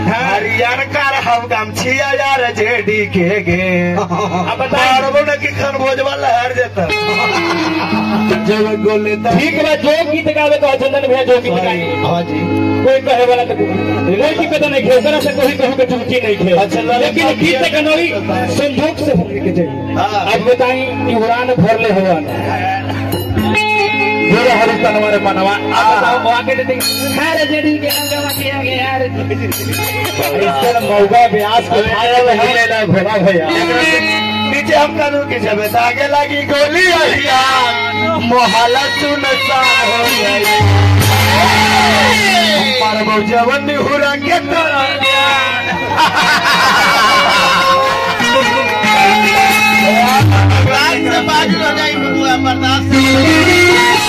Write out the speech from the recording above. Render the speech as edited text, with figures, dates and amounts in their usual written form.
हरियाण कार हम गमछिया यार जेडी के गे अब बताओ न कि खन भोजवा लहर देता जब गोले ठीक बा जो गीत गावे को चंदन भैया जो गीत गाई हां जी कोई कहे वाला तो कोई दिक्कत नहीं खे तरह से कोई कहू के चुटकी नहीं खे अच्छा लेकिन गीत कनोई संजोग से होने के चाहिए अब बताई कि उड़ान भरले हुआ मेरे हरि तनवर मनवा अब आके दे हर जेडी के अंगवा के आगे यार इससे मौका व्यास को खाया नहीं लेना भोला भैया नीचे हम कानून के जब आगे लगी गोली अहिया मोहल्ला सुनसान हो गई मारो जवन हुरा के तरह बाज हो जाई बबुआ बर्दाश्त